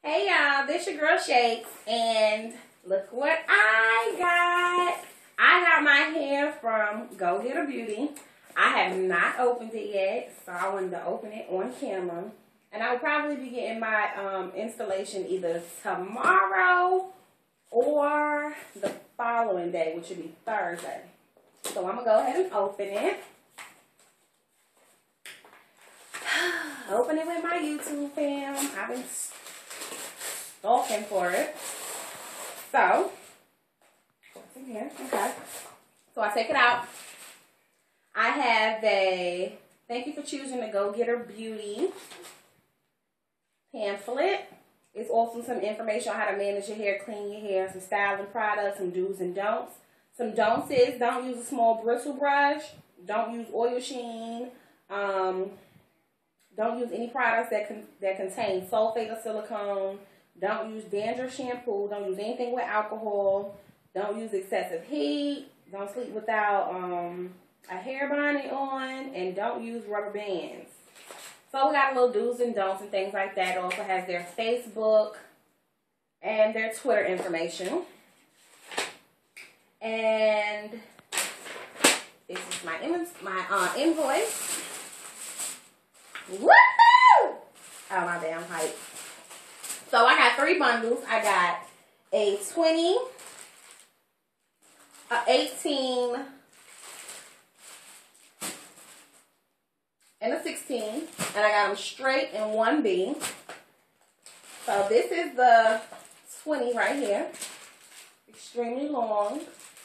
Hey y'all, this your girl Shakes, and look what I got. I got my hair from Go Getter Beauty. I have not opened it yet, so I wanted to open it on camera. And I will probably be getting my installation either tomorrow or the following day, which would be Thursday. So I'm going to go ahead and open it. Open it with my YouTube fam. I've been stalking for it. So, what's in here? Okay. So I take it out. I have a thank you for choosing the Go Getter Beauty pamphlet. It's also some information on how to manage your hair, clean your hair, some styling products, some do's and don'ts. Some don'ts is don't use a small bristle brush. Don't use oil sheen. Don't use any products that contain sulfate or silicone. Don't use dandruff shampoo. Don't use anything with alcohol. Don't use excessive heat. Don't sleep without a hair bonnet on. And don't use rubber bands. So we got a little do's and don'ts and things like that. It also has their Facebook and their Twitter information. And this is my invoice. Woohoo! Oh, my damn hype. So I got 3 bundles. I got a 20, a 18, and a 16. And I got them straight in 1B. So this is the 20 right here. Extremely long.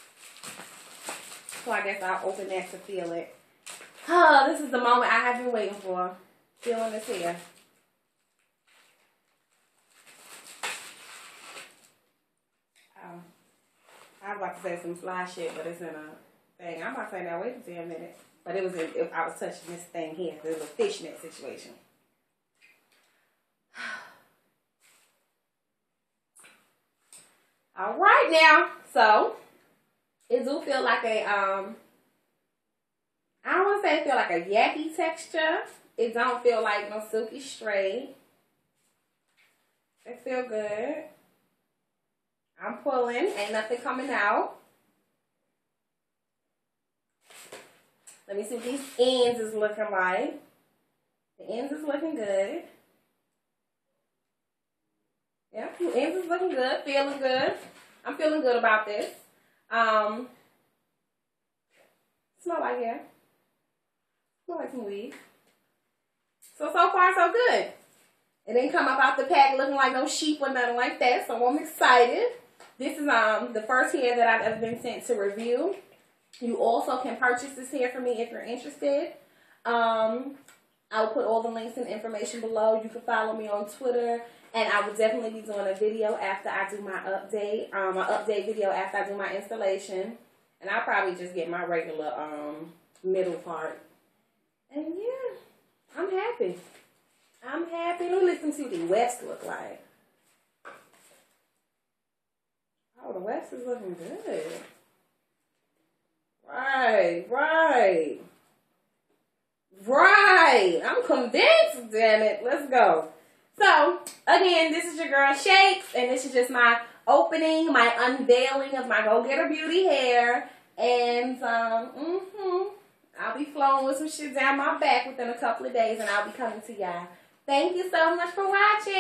So I guess I'll open that to feel it. Oh, this is the moment I have been waiting for. Feeling this here. Oh, I was about to say some fly shit, but it's in a thing. I'm about to say now, wait a minute. But it was I was touching this thing here. It was a fishnet situation. All right now, so it do feel like a I don't want to say it feel like a yucky texture. It don't feel like no silky straight. It feel good. I'm pulling, ain't nothing coming out. Let me see what these ends is looking like. The ends is looking good. Yeah, the ends is looking good, feeling good. I'm feeling good about this. Smell like hair. Smell like some weed. So far, so good. It didn't come up out the pack looking like no sheep or nothing like that, so I'm excited. This is the first hair that I've ever been sent to review. You also can purchase this hair from me if you're interested. I will put all the links and information below. You can follow me on Twitter, and I will definitely be doing a video after I do my update. An update video after I do my installation. And I'll probably just get my regular middle part. And yeah, I'm happy. I'm happy. Let me listen to what the wefts look like. Oh, the wefts is looking good. Right. I'm convinced, damn it. Let's go. So, again, this is your girl Shakes, and this is just my opening, my unveiling of my Go Getter Beauty hair. And, I'll be flowing with some shit down my back within a couple of days, and I'll be coming to y'all. Thank you so much for watching.